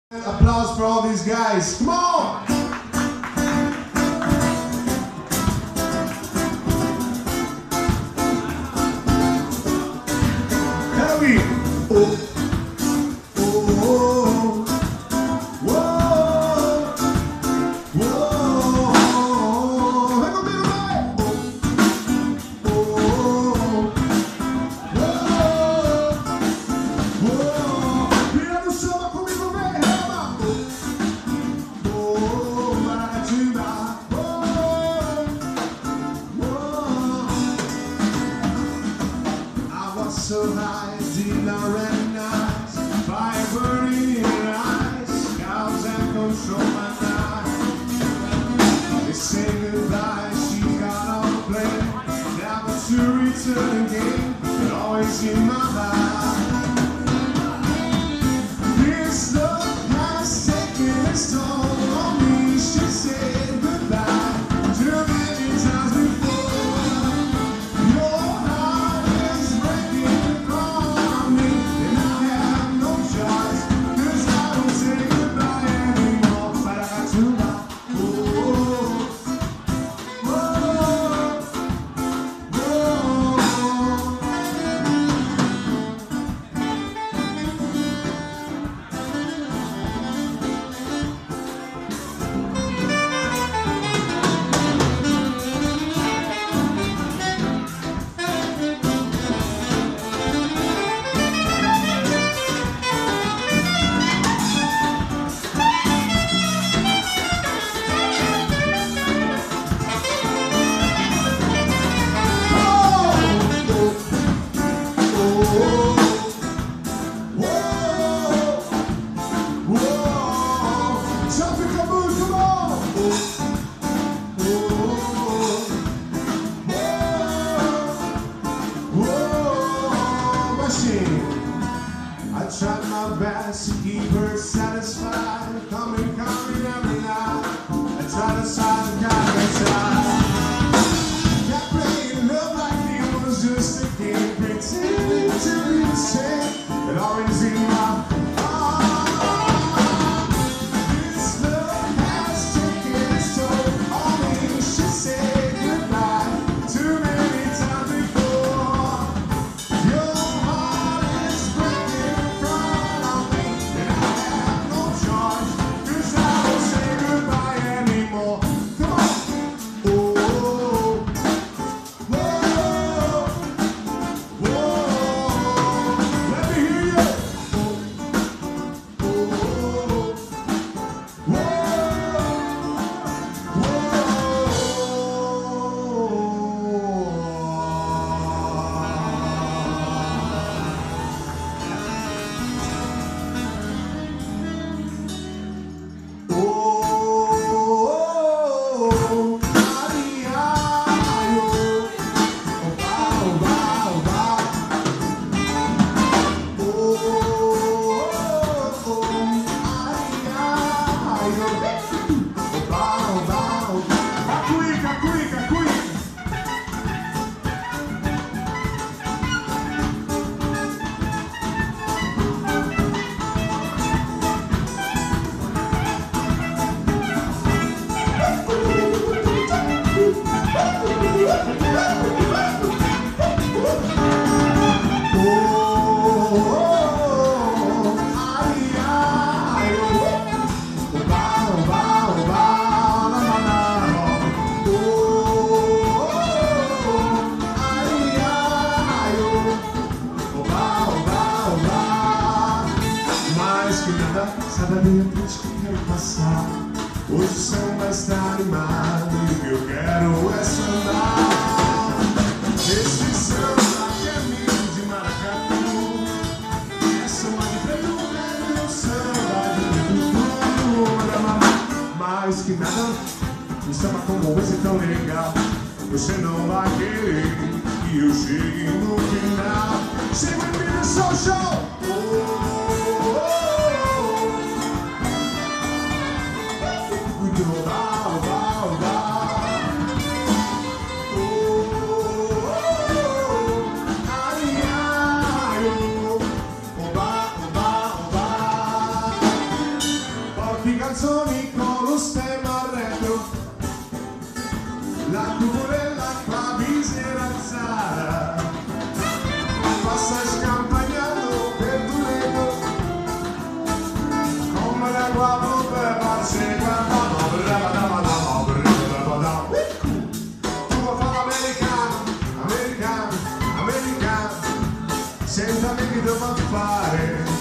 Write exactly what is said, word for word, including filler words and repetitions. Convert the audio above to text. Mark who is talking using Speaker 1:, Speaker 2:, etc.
Speaker 1: Applause for all these guys. Come on! Heavy! Oh. So high, did not recognize fire burning in her eyes, scouts and control my night. They say goodbye, she got on the plane, never to return again, but always in my life. This love has taken its toll on me, she said goodbye too many times before. I tried my best to keep her satisfied, coming, coming every night. I tried to sign the contract. Kept playing love like it was just a game, pretending to be the same, but always in my heart. This love has taken its toll on me. She said goodbye too many times before. Your heart is breaking in front of me, and I have no choice, 'cause I won't say goodbye anymore. Come on! Oh, whoa, whoa, let me hear you. Oh, whoa, Sabe bem a ponte que quero passar. Hoje o samba está animado e o que eu quero é sambar. Esse samba que é milho de maracatu, é samba de preto velho, samba de tudo. Mais que nada, um samba como esse tão legal, você não vai querer que eu chegue no final. Chega em mim, show, show! Oh, oh, oh. troppi calzoni con lo stemma al retro, la cuporella qua misera Zara, passa scampagnando per Dureto, come la guapo per farsi guardare. Tu vuoi fare l'americano, americano, americano, senza me che devo fare.